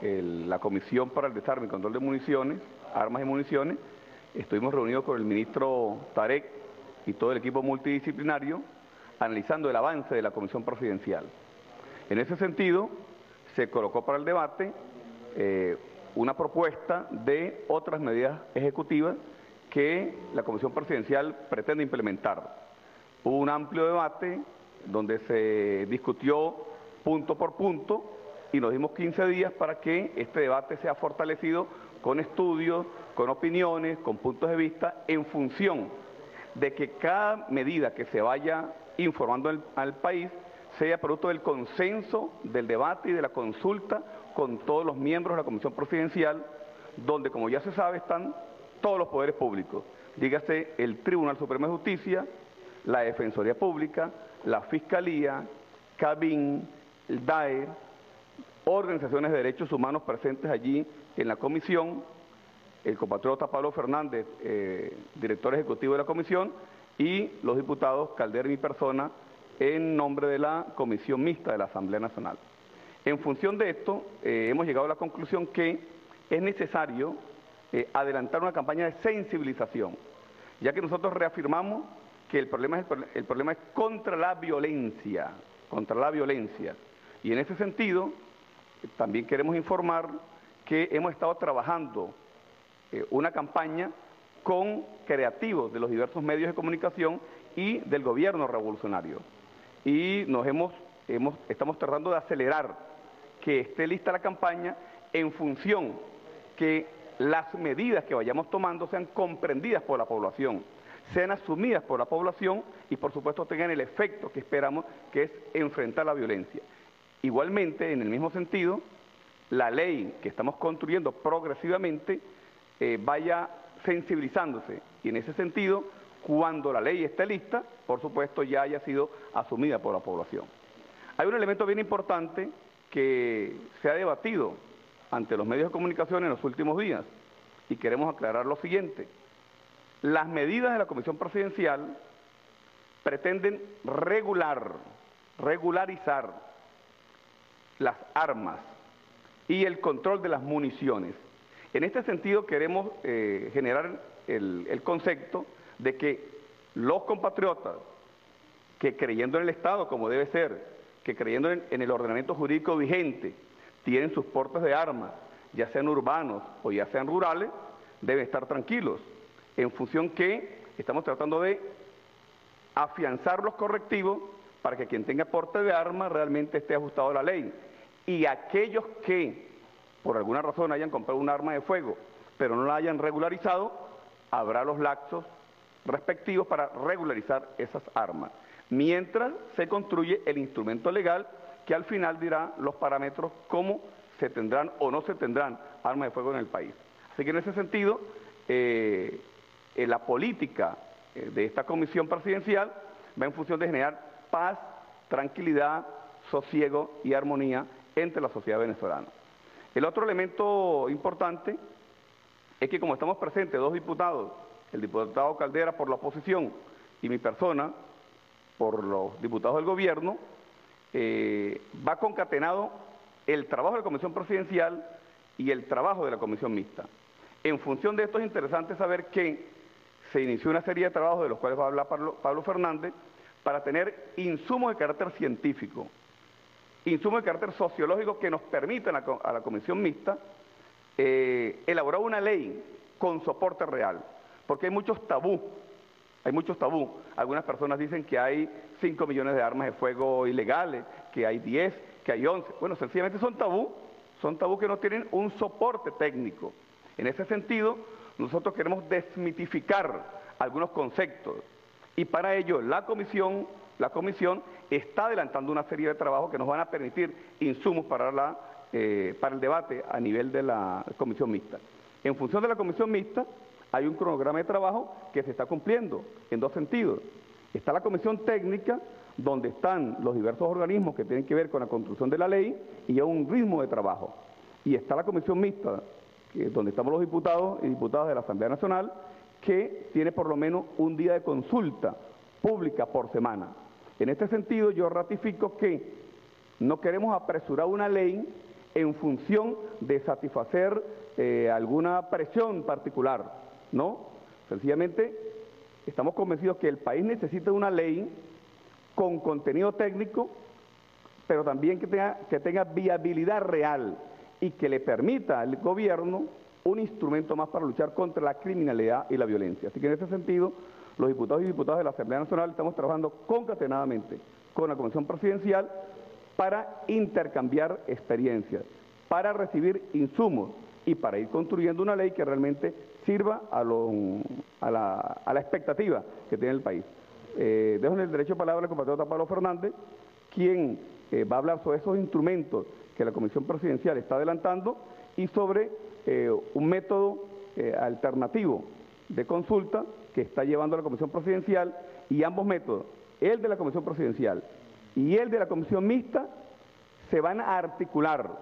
la Comisión para el Desarme y Control de Municiones, Armas y Municiones, estuvimos reunidos con el ministro Tarek y todo el equipo multidisciplinario analizando el avance de la Comisión Presidencial. En ese sentido, se colocó para el debate una propuesta de otras medidas ejecutivas que la Comisión Presidencial pretende implementar. Hubo un amplio debate donde se discutió punto por punto y nos dimos 15 días para que este debate sea fortalecido con estudios, con opiniones, con puntos de vista, en función de que cada medida que se vaya informando al país sea producto del consenso, del debate y de la consulta con todos los miembros de la Comisión Presidencial, donde, como ya se sabe, están todos los poderes públicos. Dígase el Tribunal Supremo de Justicia, la Defensoría Pública, la Fiscalía, CABIN, el DAER, organizaciones de derechos humanos presentes allí en la comisión, el compatriota Pablo Fernández, director ejecutivo de la comisión, y los diputados Caldera y mi persona, en nombre de la Comisión Mixta de la Asamblea Nacional. En función de esto, hemos llegado a la conclusión que es necesario adelantar una campaña de sensibilización, ya que nosotros reafirmamos que el problema es contra la violencia, Y en ese sentido, también queremos informar que hemos estado trabajando una campaña con creativos de los diversos medios de comunicación y del gobierno revolucionario. Y estamos tratando de acelerar que esté lista la campaña en función que las medidas que vayamos tomando sean comprendidas por la población, sean asumidas por la población y por supuesto tengan el efecto que esperamos, que es enfrentar la violencia. Igualmente, en el mismo sentido, la ley que estamos construyendo progresivamente vaya sensibilizándose y en ese sentido, cuando la ley esté lista, por supuesto ya haya sido asumida por la población. Hay un elemento bien importante que se ha debatido ante los medios de comunicación en los últimos días y queremos aclarar lo siguiente. Las medidas de la Comisión Presidencial pretenden regularizar las armas y el control de las municiones. En este sentido queremos generar el concepto de que los compatriotas que creyendo en el Estado como debe ser, que creyendo en el ordenamiento jurídico vigente, tienen sus portes de armas, ya sean urbanos o ya sean rurales, deben estar tranquilos, en función que estamos tratando de afianzar los correctivos para que quien tenga porte de armas realmente esté ajustado a la ley. Y aquellos que por alguna razón hayan comprado un arma de fuego, pero no la hayan regularizado, habrá los lapsos respectivos para regularizar esas armas, mientras se construye el instrumento legal que al final dirá los parámetros cómo se tendrán o no se tendrán armas de fuego en el país. Así que en ese sentido, la política de esta comisión presidencial va en función de generar paz, tranquilidad, sosiego y armonía entre la sociedad venezolana. El otro elemento importante es que como estamos presentes dos diputados, el diputado Caldera por la oposición y mi persona por los diputados del gobierno, va concatenado el trabajo de la Comisión Presidencial y el trabajo de la Comisión Mixta. En función de esto es interesante saber que se inició una serie de trabajos de los cuales va a hablar Pablo Fernández para tener insumos de carácter científico, insumos de carácter sociológico que nos permitan a la Comisión Mixta elaborar una ley con soporte real, porque hay muchos tabú. Algunas personas dicen que hay 5 millones de armas de fuego ilegales, que hay 10, que hay 11. Bueno, sencillamente son tabú que no tienen un soporte técnico. En ese sentido, nosotros queremos desmitificar algunos conceptos y para ello la comisión está adelantando una serie de trabajos que nos van a permitir insumos para el debate a nivel de la Comisión Mixta. En función de la Comisión Mixta, hay un cronograma de trabajo que se está cumpliendo en dos sentidos. Está la Comisión Técnica, donde están los diversos organismos que tienen que ver con la construcción de la ley y a un ritmo de trabajo. Y está la Comisión Mixta, donde estamos los diputados y diputadas de la Asamblea Nacional, que tiene por lo menos un día de consulta pública por semana. En este sentido, yo ratifico que no queremos apresurar una ley en función de satisfacer alguna presión particular, ¿no? Sencillamente estamos convencidos que el país necesita una ley con contenido técnico, pero también que tenga viabilidad real y que le permita al gobierno un instrumento más para luchar contra la criminalidad y la violencia. Así que en ese sentido, los diputados y diputadas de la Asamblea Nacional estamos trabajando concatenadamente con la Comisión Presidencial para intercambiar experiencias, para recibir insumos y para ir construyendo una ley que realmente sirva a la expectativa que tiene el país. Dejo en el derecho de palabra al compatriota Pablo Fernández, quien va a hablar sobre esos instrumentos que la Comisión Presidencial está adelantando y sobre un método alternativo de consulta que está llevando la Comisión Presidencial, y ambos métodos, el de la Comisión Presidencial y el de la Comisión Mixta, se van a articular